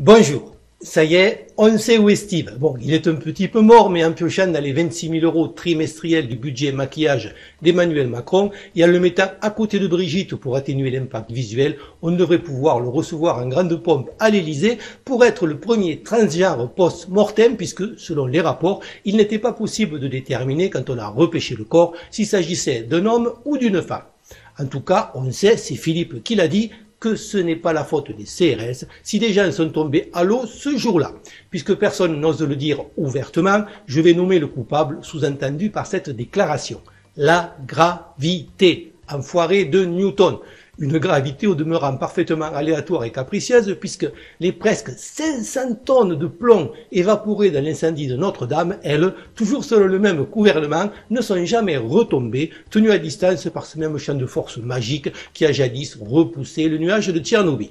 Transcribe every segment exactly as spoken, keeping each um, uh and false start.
Bonjour, ça y est, on sait où est Steve. Bon, il est un petit peu mort, mais en piochant dans les vingt-six mille euros trimestriels du budget maquillage d'Emmanuel Macron et en le mettant à côté de Brigitte pour atténuer l'impact visuel, on devrait pouvoir le recevoir en grande pompe à l'Elysée pour être le premier transgenre post-mortem, puisque, selon les rapports, il n'était pas possible de déterminer, quand on a repêché le corps, s'il s'agissait d'un homme ou d'une femme. En tout cas, on sait, c'est Philippe qui l'a dit, que ce n'est pas la faute des C R S si des gens sont tombés à l'eau ce jour-là. Puisque personne n'ose le dire ouvertement, je vais nommer le coupable sous-entendu par cette déclaration. La gravité, enfoiré de Newton. Une gravité au demeurant parfaitement aléatoire et capricieuse, puisque les presque cinq cents tonnes de plomb évaporées dans l'incendie de Notre-Dame, elles, toujours selon le même gouvernement, ne sont jamais retombées, tenues à distance par ce même champ de force magique qui a jadis repoussé le nuage de Tchernobyl.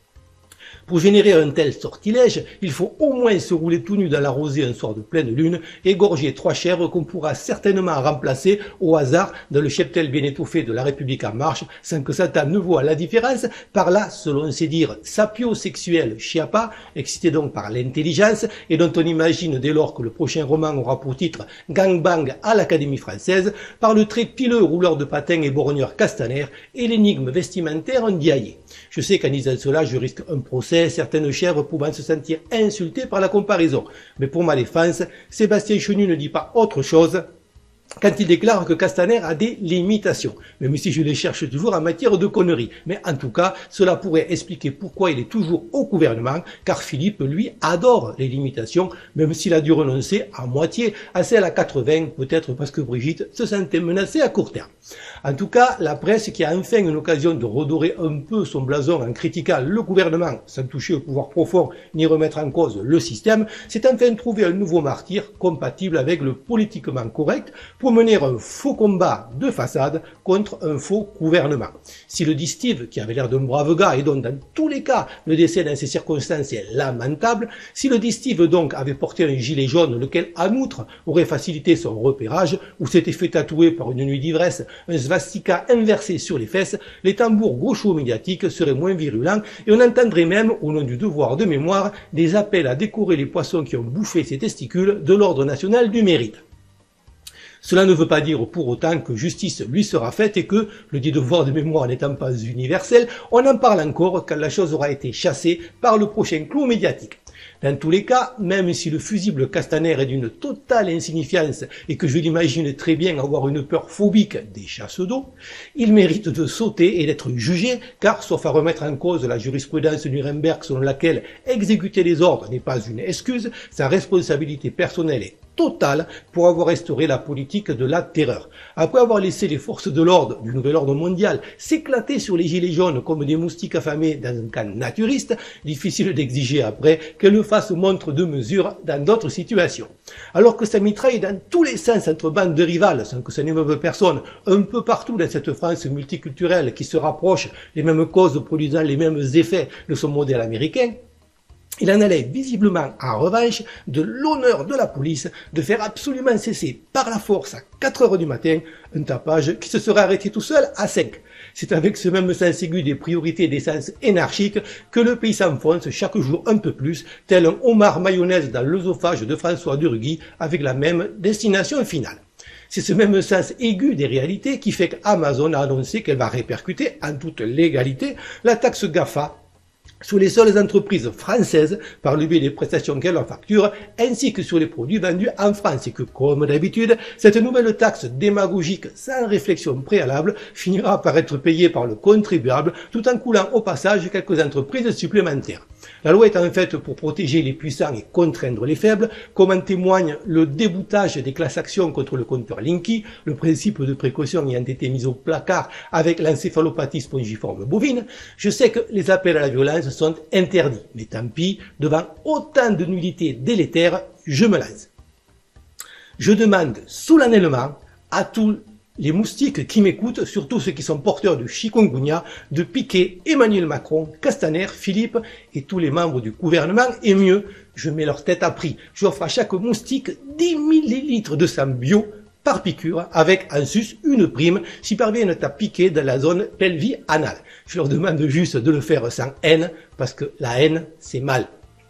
Pour générer un tel sortilège, il faut au moins se rouler tout nu dans la rosée un soir de pleine lune, égorger trois chèvres qu'on pourra certainement remplacer au hasard dans le cheptel bien étouffé de la République en marche, sans que Satan ne voie la différence, par là, selon ses dires sapiosexuel chiapa, excité donc par l'intelligence, et dont on imagine dès lors que le prochain roman aura pour titre Gangbang à l'Académie française, par le très pileux rouleur de patins et borgneur Castaner, et l'énigme vestimentaire Ndiaye. Je sais qu'en disant cela, je risque un procès, certaines chèvres pouvant se sentir insultées par la comparaison. Mais pour ma défense, Sébastien Chenu ne dit pas autre chose quand il déclare que Castaner a des limitations, même si je les cherche toujours en matière de conneries. Mais en tout cas, cela pourrait expliquer pourquoi il est toujours au gouvernement, car Philippe, lui, adore les limitations, même s'il a dû renoncer à moitié à celle à quatre-vingts, peut-être parce que Brigitte se sentait menacée à court terme. En tout cas, la presse, qui a enfin une occasion de redorer un peu son blason en critiquant le gouvernement, sans toucher au pouvoir profond ni remettre en cause le système, s'est enfin trouvé un nouveau martyr compatible avec le politiquement correct pour mener un faux combat de façade contre un faux gouvernement. Si le dit Steve, qui avait l'air d'un brave gars et dont dans tous les cas le décès dans ces circonstances est lamentable, si le dit Steve donc avait porté un gilet jaune, lequel en outre aurait facilité son repérage, ou s'était fait tatouer par une nuit d'ivresse un svastika inversé sur les fesses, les tambours gauchos médiatiques seraient moins virulents et on entendrait même, au nom du devoir de mémoire, des appels à décorer les poissons qui ont bouffé ses testicules de l'ordre national du mérite. Cela ne veut pas dire pour autant que justice lui sera faite et que, le dit devoir de mémoire n'étant pas universel, on en parle encore quand la chose aura été chassée par le prochain clou médiatique. Dans tous les cas, même si le fusible Castaner est d'une totale insignifiance et que je l'imagine très bien avoir une peur phobique des chasses d'eau, il mérite de sauter et d'être jugé, car, sauf à remettre en cause la jurisprudence Nuremberg selon laquelle exécuter les ordres n'est pas une excuse, sa responsabilité personnelle est totale pour avoir restauré la politique de la terreur. Après avoir laissé les forces de l'ordre du nouvel ordre mondial s'éclater sur les gilets jaunes comme des moustiques affamés dans un camp naturiste, difficile d'exiger après qu'elles fassent montre de mesure dans d'autres situations. Alors que ça mitraille dans tous les sens entre bandes de rivales, sans que ça n'émeuve personne, un peu partout dans cette France multiculturelle qui se rapproche, les mêmes causes produisant les mêmes effets de son modèle américain, il en allait visiblement, en revanche, de l'honneur de la police de faire absolument cesser par la force à quatre heures du matin un tapage qui se serait arrêté tout seul à cinq. C'est avec ce même sens aigu des priorités d'essence énarchique que le pays s'enfonce chaque jour un peu plus, tel un homard mayonnaise dans l'œsophage de François Durugui, avec la même destination finale. C'est ce même sens aigu des réalités qui fait qu'Amazon a annoncé qu'elle va répercuter, en toute légalité, la taxe GAFA sur les seules entreprises françaises par le biais des prestations qu'elles leur facturent, ainsi que sur les produits vendus en France, et que, comme d'habitude, cette nouvelle taxe démagogique sans réflexion préalable finira par être payée par le contribuable, tout en coulant au passage quelques entreprises supplémentaires. La loi est en fait pour protéger les puissants et contraindre les faibles, comme en témoigne le déboutage des classes actions contre le compteur Linky, le principe de précaution ayant été mis au placard avec l'encéphalopathie spongiforme bovine. Je sais que les appels à la violence sont interdits, mais tant pis, devant autant de nullités délétères, je me lance. Je demande solennellement à tous les moustiques qui m'écoutent, surtout ceux qui sont porteurs de chikungunya, de piquer Emmanuel Macron, Castaner, Philippe et tous les membres du gouvernement, et mieux, je mets leur tête à prix. J'offre à chaque moustique dix millilitres de sang bio par piqûre, avec en sus une prime s'ils parviennent à piquer dans la zone pelvis anale. Je leur demande juste de le faire sans haine, parce que la haine, c'est mal.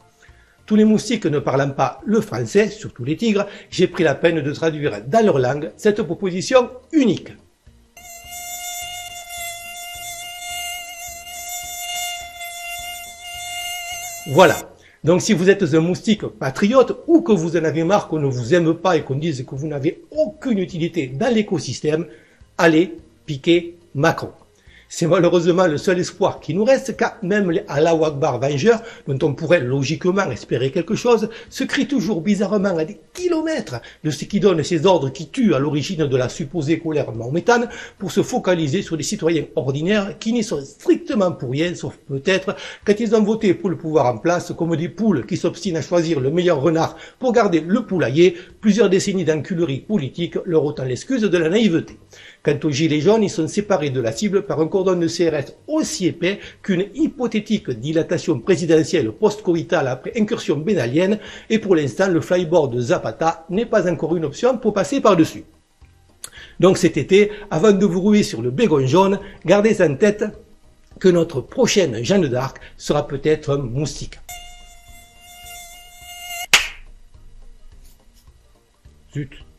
Tous les moustiques ne parlant pas le français, surtout les tigres, j'ai pris la peine de traduire dans leur langue cette proposition unique. Voilà. Donc si vous êtes un moustique patriote ou que vous en avez marre qu'on ne vous aime pas et qu'on dise que vous n'avez aucune utilité dans l'écosystème, allez piquer Macron. C'est malheureusement le seul espoir qui nous reste, car même les Allahu Akbar vengeurs, dont on pourrait logiquement espérer quelque chose, se crient toujours bizarrement à des kilomètres de ce qui donne ces ordres qui tuent à l'origine de la supposée colère mahométane pour se focaliser sur des citoyens ordinaires qui n'y sont strictement pour rien, sauf peut-être quand ils ont voté pour le pouvoir en place, comme des poules qui s'obstinent à choisir le meilleur renard pour garder le poulailler, plusieurs décennies d'enculerie politique leur ôtant l'excuse de la naïveté. Quant aux gilets jaunes, ils sont séparés de la cible par un cordon de C R S aussi épais qu'une hypothétique dilatation présidentielle post-coïtale après incursion bénalienne, et pour l'instant, le flyboard de Zapata n'est pas encore une option pour passer par-dessus. Donc cet été, avant de vous ruer sur le bégon jaune, gardez en tête que notre prochaine Jeanne d'Arc sera peut-être un moustique. Zut.